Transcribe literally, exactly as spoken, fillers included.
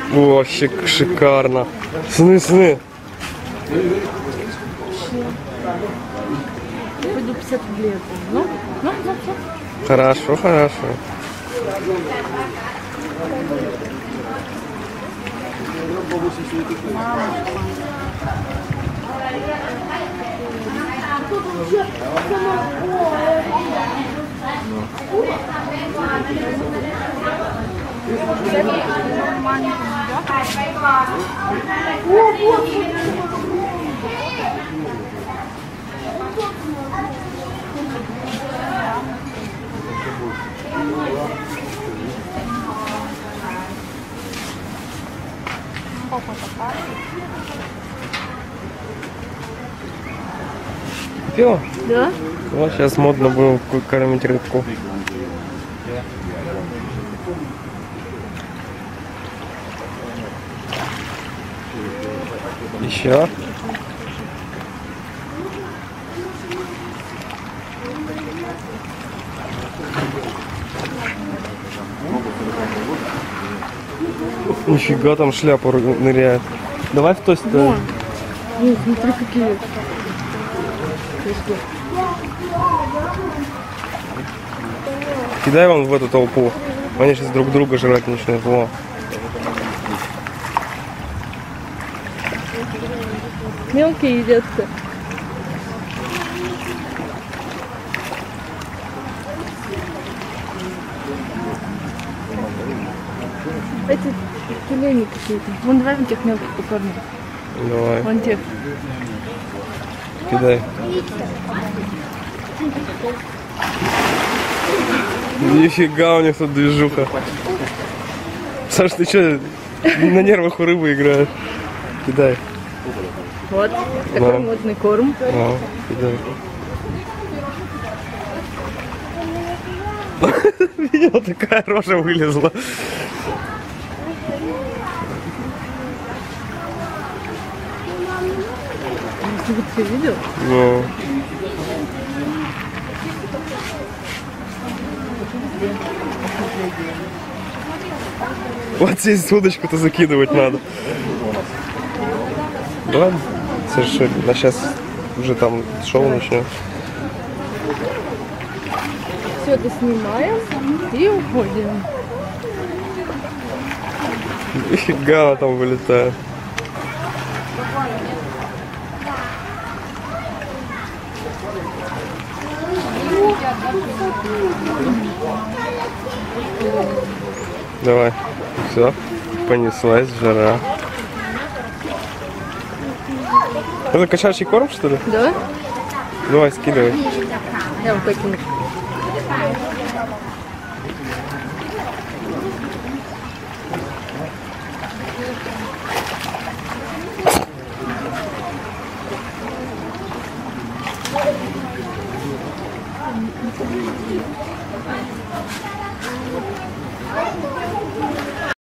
О, шик шикарно. Сны, сны. Пойду пятьдесят рублей. Ну, ну, ну, ну. Хорошо, хорошо. Купила? Да? Вот сейчас модно было кормить рыбку. Еще. Нифига, там шляпа ныряет. Давай в той стороне. Ну, смотри, какие. Кидай вон в эту толпу. Они сейчас друг друга жрать начнут. Во. Мелкие едят-то. Эти тюлени какие-то. Вон давай вон тех мелких покормим. Давай. Вон тех. Кидай. Нифига у них тут движуха. Саш, ты что, на нервах у рыбы играешь? Кидай. Вот, такой Да. модный корм. А, кидай. Видел, такая рожа вылезла. Ты вот все видел? Ну. Вот здесь удочку-то закидывать надо. Да, совершенно. А сейчас уже там шоу начнем. Все это снимаем и уходим. Нифига она там вылетает. Давай. Все. Понеслась жара. Это кошачий корм, что ли? Да? Давай, скидывай. Я вот таким.